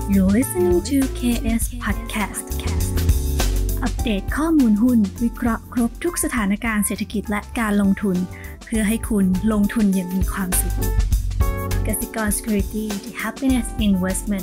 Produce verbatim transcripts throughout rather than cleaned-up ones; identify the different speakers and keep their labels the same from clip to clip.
Speaker 1: You're listening to เค เอส Podcast อัปเดตข้อมูลหุ้นวิเคราะห์ครบทุกสถานการณ์เศรษฐกิจและการลงทุนเพื่อให้คุณลงทุนอย่างมีความสุขกสิกร Security The Happiness Investment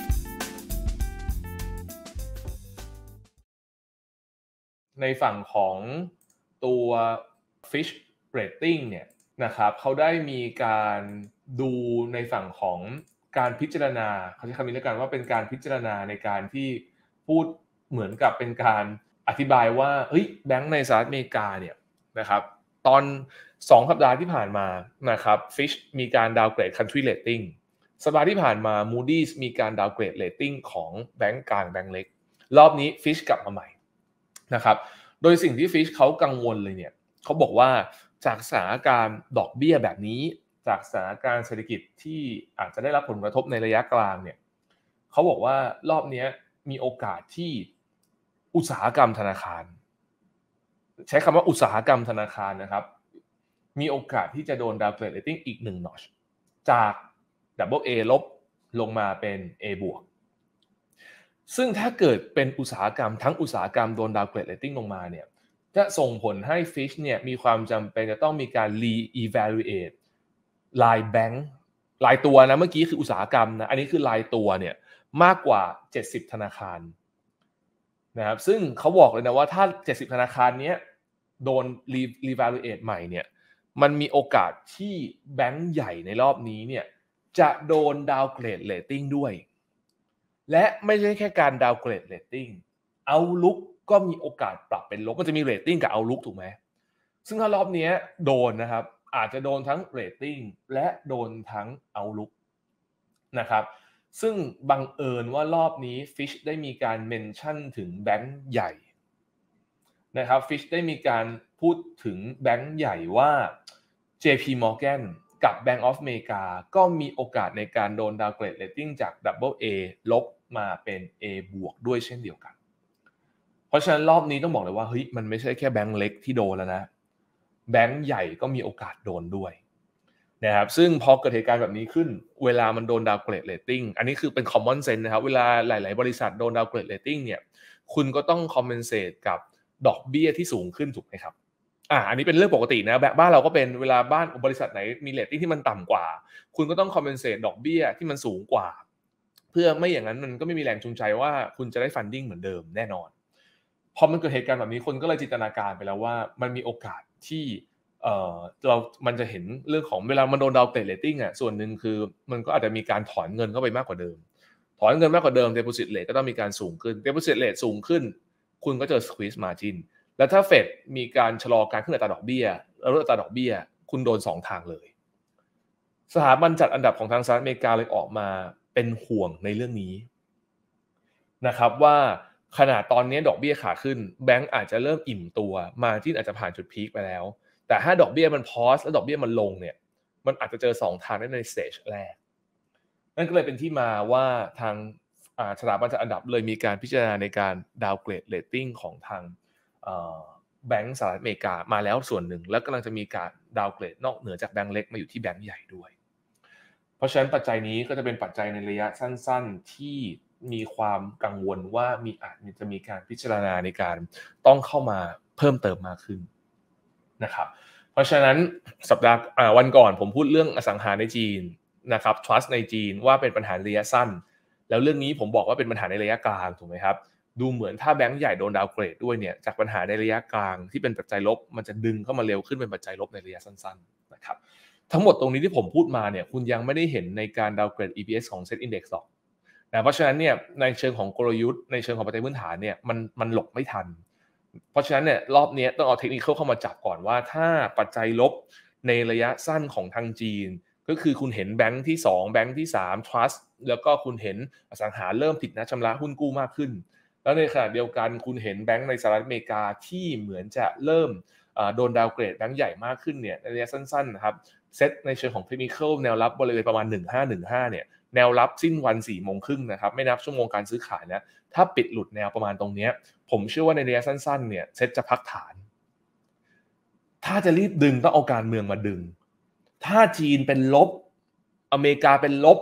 Speaker 2: ในฝั่งของตัว Fitch Rating เนี่ยนะครับเขาได้มีการดูในฝั่งของการพิจารณาเขาใช้คำนี้แล้วกันว่าเป็นการพิจารณาในการที่พูดเหมือนกับเป็นการอธิบายว่าเฮ้ยแบงก์ในสหรัฐอเมริกาเนี่ยนะครับตอนสองสัปดาห์ที่ผ่านมานะครับ Fitch มีการดาวเกรด Country Rating สัปดาห์ที่ผ่านมา Moody's มีการดาวเกรด Rating ของแบงก์กลางแบงก์เล็กรอบนี้ Fitch กลับมาใหม่นะครับโดยสิ่งที่ Fitch เขากังวลเลยเนี่ยเขาบอกว่าจากสถานการณ์ดอกเบี้ยแบบนี้จากสถานการณ์เศรษฐกิจที่อาจจะได้รับผลกระทบในระยะกลางเนี่ยเขาบอกว่ารอบนี้มีโอกาสที่อุตสาหกรรมธนาคารใช้คำว่าอุตสาหกรรมธนาคารนะครับมีโอกาสที่จะโดนดาวเกรดเรตติ้งอีกหนึ่งนอชจาก ดับเบิล เอ ลบลงมาเป็น A บวกซึ่งถ้าเกิดเป็นอุตสาหกรรมทั้งอุตสาหกรรมโดนดาวเกรดเรตติ้งลงมาเนี่ยจะส่งผลให้ Fitch เนี่ยมีความจำเป็นจะต้องมีการ re-evaluate รายแบงค์รายตัวนะเมื่อกี้คืออุตสาหกรรมนะอันนี้คือรายตัวเนี่ยมากกว่าเจ็ดสิบธนาคารนะครับซึ่งเขาบอกเลยนะว่าถ้าเจ็ดสิบธนาคารเนี้ยโดน re-evaluate ใหม่เนี่ยมันมีโอกาสที่แบงค์ใหญ่ในรอบนี้เนี่ยจะโดนดาวเกรดเรตติ้งด้วยและไม่ใช่แค่การดาวเกรดเรตติ้งเอาลุกก็มีโอกาสปรับเป็นลบก็จะมีเรตติ้งกับเอาลุกถูกไหมซึ่งถ้ารอบนี้โดนนะครับอาจจะโดนทั้งเรตติ้งและโดนทั้งเอาลุกนะครับซึ่งบังเอิญว่ารอบนี้ Fitch ได้มีการเมนชั่นถึงแบงก์ใหญ่นะครับ Fitch ได้มีการพูดถึงแบงก์ใหญ่ว่า เจ พี Morgan กับ Bank of America ก็มีโอกาสในการโดนดาวเกรดเรตติ้งจาก ดับเบิล เอ ลบมาเป็น A บวกด้วยเช่นเดียวกันเพราะฉะนั้นรอบนี้ต้องบอกเลยว่าเฮ้ยมันไม่ใช่แค่แบงก์เล็กที่โดนแล้วนะแบงก์ใหญ่ก็มีโอกาสโดนด้วยนะครับซึ่งพอเกิดเหตุการณ์แบบนี้ขึ้นเวลามันโดนดาวเกรดเรตติ้งอันนี้คือเป็น common sense นะครับเวลาหลายๆบริษัทโดนดาวเกรดเรตติ้งเนี่ยคุณก็ต้อง compensate กับดอกเบี้ยที่สูงขึ้นถูกไหมครับอ่าอันนี้เป็นเรื่องปกตินะแบบบ้านเราก็เป็นเวลาบ้านบริษัทไหนมีเรตติ้งที่มันต่ำกว่าคุณก็ต้อง compensate ดอกเบี้ยที่มันสูงกว่าเพื่อไม่อย่างนั้นมันก็ไม่มีแรงจูงใจว่าคุณจะได้ funding เหมือนเดิมแน่นอนพอมันเกิดเหตุการณ์แบบนี้คนก็เลยจินตนาการไปแล้วว่ามันมีโอกาสที่เอ่อเรามันจะเห็นเรื่องของเวลามันโดนดาวเกรดเรตติ้งอ่ะส่วนหนึ่งคือมันก็อาจจะมีการถอนเงินเข้าไปมากกว่าเดิมถอนเงินมากกว่าเดิม deposit rate ก็ต้องมีการสูงขึ้น deposit rate สูงขึ้นคุณก็เจอ squeeze margin แล้วถ้าเฟดมีการชะลอการขึ้นอัตราดอกเบี้ยแล้วลดอัตราดอกเบี้ยคุณโดนสองทางเลยสถาบันจัดอันดับของทางสหรัฐอเมริกาเลยออกมาเป็นห่วงในเรื่องนี้นะครับว่าขนาดตอนนี้ดอกเบี้ยขาขึ้นแบงก์อาจจะเริ่มอิ่มตัวมาจิ้นอาจจะผ่านจุดพีคไปแล้วแต่ถ้าดอกเบี้ยมันพอสแล้วดอกเบี้ยมันลงเนี่ยมันอาจจะเจอสองทางได้ในสเตจแรกนั่นก็เลยเป็นที่มาว่าทางสถาบันจัดอันดับเลยมีการพิจารณาในการดาวเกรดเรตติ้งของทางแบงก์สหรัฐอเมริกามาแล้วส่วนหนึ่งแล้วกำลังจะมีการดาวเกรดนอกเหนือจากแบงก์เล็กมาอยู่ที่แบงก์ใหญ่ด้วยเพราะฉะนั้นปัจจัยนี้ก็จะเป็นปัจจัยในระยะสั้นๆที่มีความกังวลว่ามีอาจจะมีการพิจารณาในการต้องเข้ามาเพิ่มเติมมากขึ้นนะครับเพราะฉะนั้นสัปดาห์วันก่อนผมพูดเรื่องอสังหาในจีนนะครับ trust ในจีนว่าเป็นปัญหาระยะสั้นแล้วเรื่องนี้ผมบอกว่าเป็นปัญหาในระยะกลางถูกไหมครับดูเหมือนถ้าแบงก์ใหญ่โดนดาวเกรดด้วยเนี่ยจากปัญหาในระยะกลางที่เป็นปัจจัยลบมันจะดึงเข้ามาเร็วขึ้นเป็นปัจจัยลบในระยะสั้นๆนะครับทั้งหมดตรงนี้ที่ผมพูดมาเนี่ยคุณยังไม่ได้เห็นในการดาวเกรด อี พี เอส ของ Set Index หรอกนะเพราะฉะนั้นเนี่ยในเชิงของกลยุทธ์ในเชิงของปัจจัยพื้นฐานเนี่ยมันมันหลบไม่ทันเพราะฉะนั้นเนี่ยรอบนี้ต้องเอาเทคนิคเข้ามาจับก่อนว่าถ้าปัจจัยลบในระยะสั้นของทางจีนก็คือคุณเห็นแบงค์ที่สองแบงค์ที่สาม trust แล้วก็คุณเห็นอสังหาเริ่มผิดนัดชำระหุ้นกู้มากขึ้นแล้วในขณะเดียวกันคุณเห็นแบงค์ในสหรัฐอเมริกาที่เหมือนจะเริ่มโดนดาวเกรดแบงค์ใหญ่มากขึ้นเนี่ยในระยะสั้นๆนะครับเซตในเชิงของเทคนิคแนวรับบริเวณประมาณหนึ่งพันห้าร้อยสิบห้าเนี่ยแนวรับสิ้นวัน สี่โมงครึ่งนะครับไม่นับชั่วโมงการซื้อขายนะถ้าปิดหลุดแนวประมาณตรงนี้ผมเชื่อว่าในระยะสั้นๆเนี่ยเซตจะพักฐานถ้าจะรีบดึงต้องเอาการเมืองมาดึงถ้าจีนเป็นลบอเมริกาเป็นลบ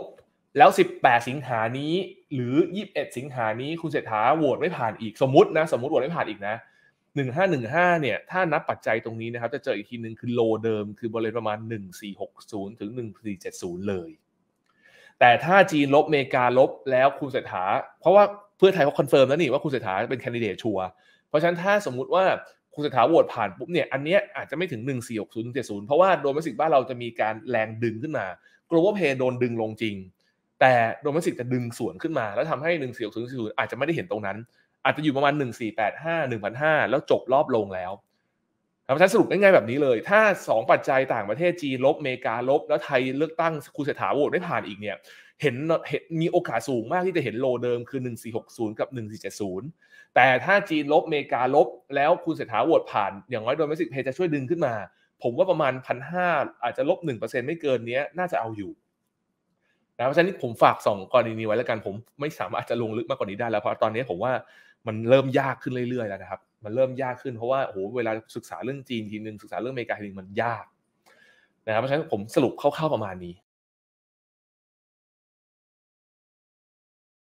Speaker 2: แล้วสิบแปดสิงหานี้หรือยี่สิบเอ็ดสิงหานี้คุณเศรษฐาโหวตไม่ผ่านอีกสมมุตินะสมมุติโหวตไม่ผ่านอีกนะหนึ่งพันห้าร้อยสิบห้าเนี่ยถ้านับปัจจัยตรงนี้นะครับจะเจออีกทีนึงคือโลเดิมคือบริเวณประมาณหนึ่งพันสี่ร้อยหกสิบถึงหนึ่งพันสี่ร้อยเจ็ดสิบเลยแต่ถ้าจีนลบอเมริกาลบแล้วคุณเศรษฐาเพราะว่าเพื่อไทยเขาคอนเฟิร์มแล้วนี่ว่าคุณเศรษฐาเป็นแคนดิเดตชัวร์เพราะฉะนั้นถ้าสมมุติว่าคุณเศรษฐาโหวตผ่านปุ๊บเนี่ยอันเนี้ยอาจจะไม่ถึงหนึ่งพันสี่ร้อยหกสิบถึงเจ็ดสิบเพราะว่าโดเมสติกบ้านเราจะมีการแรงดึงขึ้นมา global pay โดนดึงลงจริงแต่โดเมสติกจะดึงสวนขึ้นมาแล้วทำให้หนึ่งพันสี่ร้อยหกสิบถึงเจ็ดสิบอาจจะไม่ได้เห็นตรงนั้นอาจจะอยู่ประมาณหนึ่งพันสี่ร้อยแปดสิบห้า หนึ่งพันห้าร้อยแล้วจบรอบลงแล้วเพราะฉะนั้นสรุปง่ายๆแบบนี้เลยถ้าสองปัจจัยต่างประเทศจีนลบอเมริกาลบแล้วไทยเลือกตั้งคุณเศรษฐาโหวตไม่ผ่านอีกเนี่ยเห็นมีโอกาสสูงมากที่จะเห็นโลเดิมคือหนึ่งพันสี่ร้อยหกสิบกับหนึ่งพันสี่ร้อยเจ็ดสิบแต่ถ้าจีนลบอเมริกาลบแล้วคุณเศรษฐาโหวตผ่านอย่างน้อยโดเมสติกเพย์จะช่วยดึงขึ้นมาผมว่าประมาณ หนึ่งพันห้าร้อย อาจจะลบ หนึ่งเปอร์เซ็นต์ ไม่เกินนี้น่าจะเอาอยู่นะเพราะฉะนั้นผมฝากสองกรณีนี้ไว้แล้วกันผมไม่สามารถจะลงลึกมากกว่านี้ได้แล้วเพราะตอนนี้ผมว่ามันเริ่มยากขึ้นเรื่อยๆแล้วนะครับมันเริ่มยากขึ้นเพราะว่าโอ้โหเวลาศึกษาเรื่องจีนทีนึงศึกษาเรื่องอเมริกาทีนึงมันยากนะครับเพราะฉะนั้นผมสรุปคร่าวๆประมาณนี้